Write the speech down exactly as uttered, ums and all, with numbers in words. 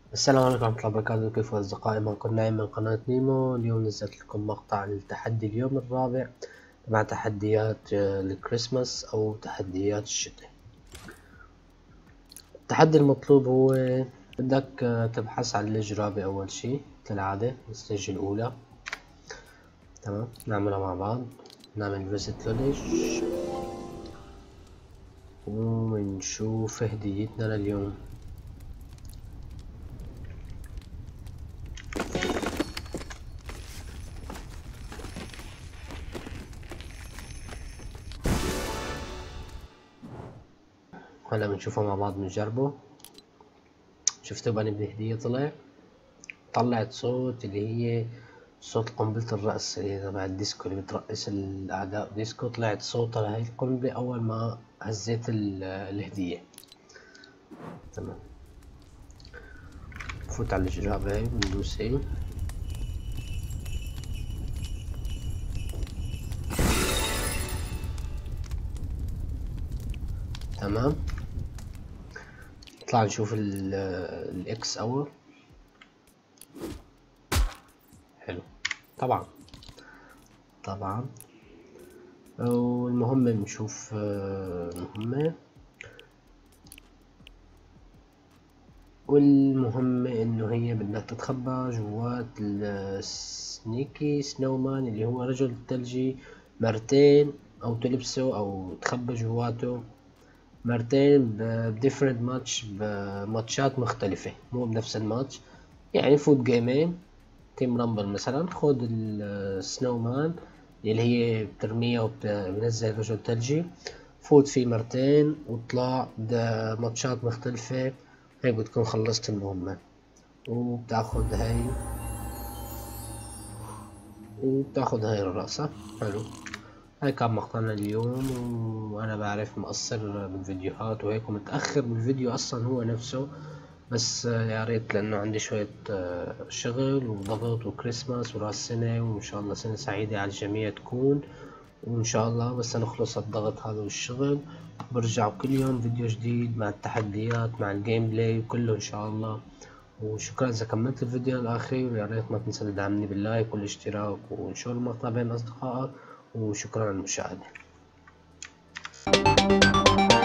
السلام عليكم ورحمة الله وبركاته. كيف أصدقائي؟ معكم نايم من قناة نيمو. اليوم نزلت لكم مقطع للتحدي اليوم الرابع مع تحديات الكريسماس أو تحديات الشتاء. التحدي المطلوب هو بدك تبحث عن الجرابة أول شي كالعادة، الستيج الأولى. تمام، نعملها مع بعض. نعمل فيزيت لوليج ومنشوف هديتنا لليوم. هلا بنشوفها مع بعض، بنجربه. شفتوا بني بالهدية طلع طلعت صوت اللي هي صوت قنبلة الرقص اللي تبع الديسكو اللي بترقص الأعداء ديسكو. طلعت صوتها لهي القنبلة أول ما هزيت الهدية. تمام، نفوت على الجرابة هاي بندوس هي. تمام، نطلع نشوف الإكس أول. حلو، طبعا طبعا. والمهمة بنشوف مهمة، والمهمة انه هي بدها تتخبى جوات السنيكي سنومان اللي هو رجل ثلجي مرتين، او تلبسه او تخبى جواته مرتين بديفرنت ماتش، بماتشات مختلفة مو بنفس الماتش. يعني فوت جيمين تيم رامبل مثلا، خد السنومان اللي هي بترميها وبنزل رجل ثلجي، فوت فيه مرتين واطلع بماتشات مختلفة. هيك بتكون خلصت المهمة، وبتاخد هاي وبتاخد هاي الرقصة. حلو، هاي كان مقطعنا اليوم. وانا بعرف مقصر بالفيديوهات وهيك ومتأخر بالفيديو اصلا هو نفسه، بس يا ريت لانه عندي شوية شغل وضغط وكريسماس وراس سنة، وان شاء الله سنة سعيدة على الجميع تكون. وان شاء الله بس نخلص الضغط هذا والشغل برجع كل يوم فيديو جديد مع التحديات مع الجيم بلاي كله ان شاء الله. وشكرا اذا كملت الفيديو للاخير، ويا ريت ما تنسى تدعمني باللايك والاشتراك وانشر المقطع بين اصدقائك. وشكرا على المشاهدة.